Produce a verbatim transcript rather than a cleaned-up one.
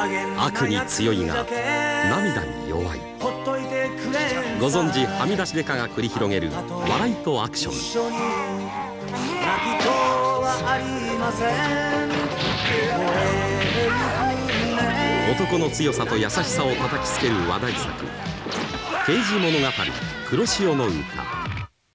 悪に強いが涙に弱い。ご存知はみ出し刑事が繰り広げる笑いとアクション。男の強さと優しさを叩きつける話題作「刑事物語黒潮の歌」。